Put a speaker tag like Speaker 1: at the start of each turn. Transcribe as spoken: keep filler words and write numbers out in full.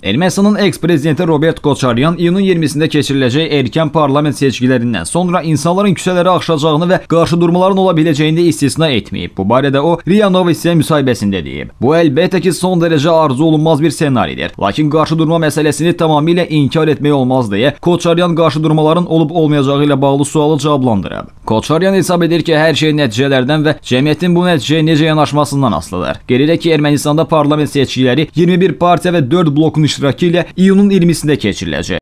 Speaker 1: Ermənistanın eks-prezidenti Robert Koçaryan iyunun iyirmisində keçiriləcək erkən parlament seçkilərindən sonra insanların küçələrə axışacağını və qarşıdurmaların ola biləcəyini istisna etməyib. Bu barədə o Ria Novostiyə müsahibəsində deyib. Bu əlbəttə ki, son dərəcə arzu olunmaz bir ssenaridir. Lakin qarşıdurma məsələsini tamamilə inkar etmək olmaz deyə Koçaryan qarşıdurmaların olub-olmayacağı ilə bağlı sualı cavablandırıb. Koçaryan hesab edir ki, hər şey nəticələrdən və cəmiyyətin bu nəticəyə necə yanaşmasından asılıdır. Qeyd edək ki, Ermənistanda parlament seçkiləri iyirmi bir partiya və dörd blokun iştirakı ilə iyunun iyirmisində keçiriləcək.